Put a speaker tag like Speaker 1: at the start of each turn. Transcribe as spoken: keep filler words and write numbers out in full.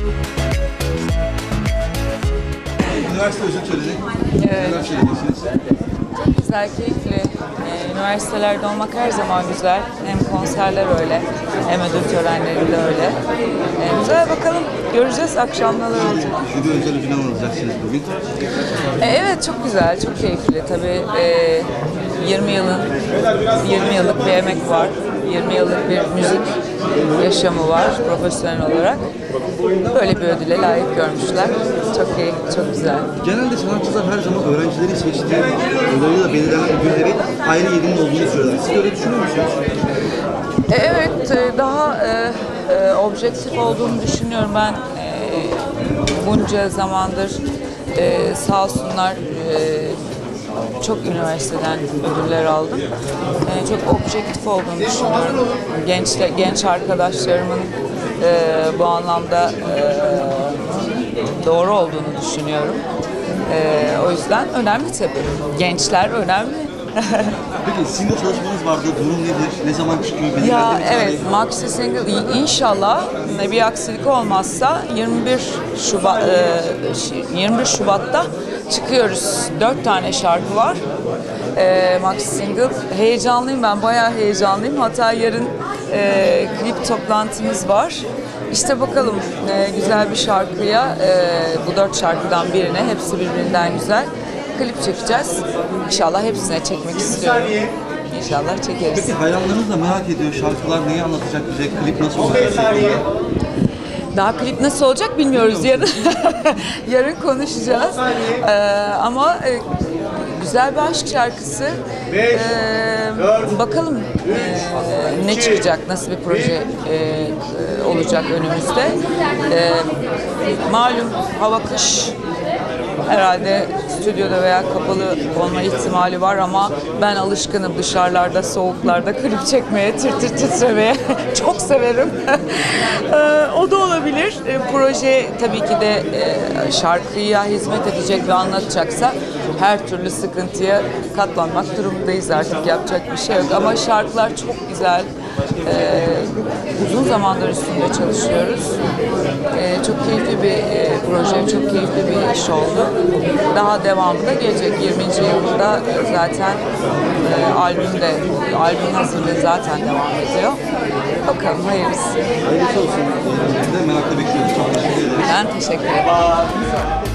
Speaker 1: Üniversite özel töreni.
Speaker 2: Evet.
Speaker 1: Neler söyleyeceksiniz?
Speaker 2: Çok güzel, keyifli. Ee, üniversitelerde olmak her zaman güzel. Hem konserler öyle, hem ödül törenlerinde öyle. Ee, güzel, bakalım. Göreceğiz akşam neler olacak.
Speaker 1: Jüri özel ödülünü alacaksınız bugün.
Speaker 2: Ee, evet, çok güzel, çok keyifli. Tabii e, yirmi yılın, yirmi yıllık bir emek var. yirmi yıllık bir müzik yaşamı var profesyonel olarak. Böyle bir ödüle layık görmüşler. Çok iyi, çok güzel.
Speaker 1: Genelde sanatçılar her zaman öğrencileri seçtiği ödülüyle belirlenen ödülleri ayrı yerinin olduğunu söyler. Siz öyle düşünüyor musunuz?
Speaker 2: E, evet, e, daha e, e, objektif olduğunu düşünüyorum ben. E, bunca zamandır e, sağ olsunlar e, çok üniversiteden ödüller aldım. E, çok objektif olduğunu düşünüyorum. Genç genç arkadaşlarımın e, bu anlamda e, doğru olduğunu düşünüyorum. E, o yüzden önemli tabii. Gençler önemli.
Speaker 1: Peki single çalışmanız vardı. Durum nedir? Ne zaman çıkıyor? Belirlendi
Speaker 2: Ya
Speaker 1: mi
Speaker 2: evet,
Speaker 1: tarih?
Speaker 2: maxi single inşallah bir aksilik olmazsa yirmi bir Şubat yirmi bir Şubat'ta çıkıyoruz. Dört tane şarkı var. E, maxi single. Heyecanlıyım ben, bayağı heyecanlıyım. Hatta yarın e, klip toplantımız var. İşte bakalım e, güzel bir şarkıya, e, bu dört şarkıdan birine, hepsi birbirinden güzel. Klip çekeceğiz. İnşallah hepsine çekmek istiyorum. İnşallah çekeriz.
Speaker 1: Peki hayranlarınız da merak ediyor. Şarkılar neyi anlatacak bize? Klip nasıl olacak şeklinde?
Speaker 2: Daha klip nasıl olacak bilmiyoruz. Yarın yarın konuşacağız. Ee, ama e, güzel bir aşk şarkısı. Ee, bakalım e, ne çıkacak, nasıl bir proje e, olacak önümüzde. E, malum hava kış. Herhalde stüdyoda veya kapalı olma ihtimali var ama ben alışkınım dışarılarda, soğuklarda klip çekmeye, tir tir titremeye çok severim. O da olabilir. Proje tabii ki de şarkıya hizmet edecek ve anlatacaksa her türlü sıkıntıya katlanmak durumundayız, artık yapacak bir şey yok. Ama şarkılar çok güzel. Ee, uzun zamandır üstünde çalışıyoruz. Ee, çok keyifli bir e, proje, çok keyifli bir iş oldu. Daha devamı da gelecek. yirminci yılında zaten e, albümde, albüm hazırlığı zaten devam ediyor. Bakalım, hayırlısı.
Speaker 1: Hayırlısı olsun. Biz de merakla bekliyoruz. Çok teşekkür ederim.
Speaker 2: Ben teşekkür ederim.